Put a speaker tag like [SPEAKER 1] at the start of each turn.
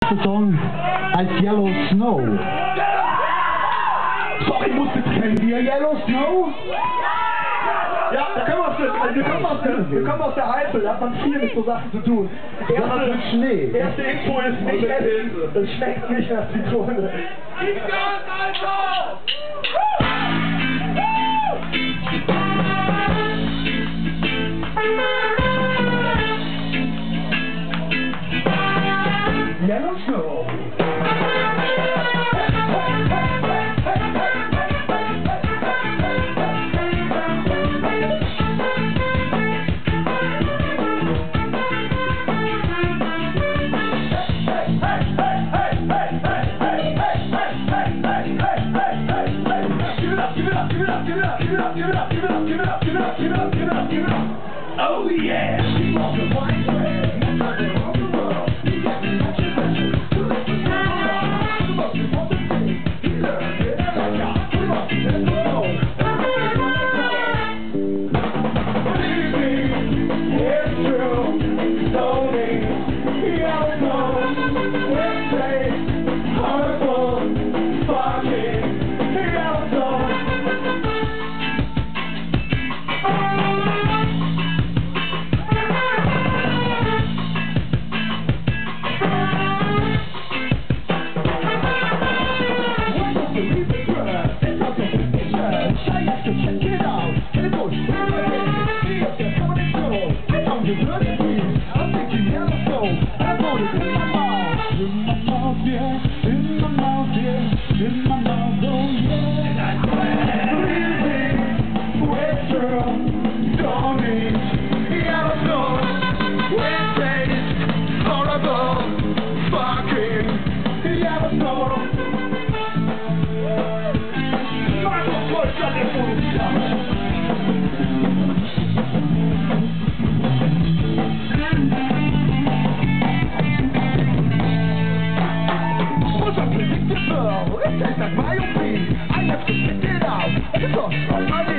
[SPEAKER 1] The song als Yellow Snow.
[SPEAKER 2] Sorry, kennen wir Yellow Snow? Ja, da können wir kommen aus der Eifel, da hat man viel mit so Sachen zu tun. Erste Info ist nicht essen, das schmeckt nicht nach Zitrone. Gib Gas, Alter! Yellow Snow. Oh yeah! She walks the white way, that's how they walk the world. He got me touching legends, to let me know. The most important thing, he learned it like a put him up, let's go. Believe me, it's true, don't he don't know. It's safe, horrible, fucking, he don't know. Check it out, and it goes I'm thinking Yellow Snow, I want it in my mouth. In my mouth, yeah, in my mouth, yeah, in my mouth, oh yeah. Believe me, wet girl, don't eat Yellow Snow. Wet taste, horrible, fucking Yellow Snow. It tastes like my own pee. I have to spit it out. It's a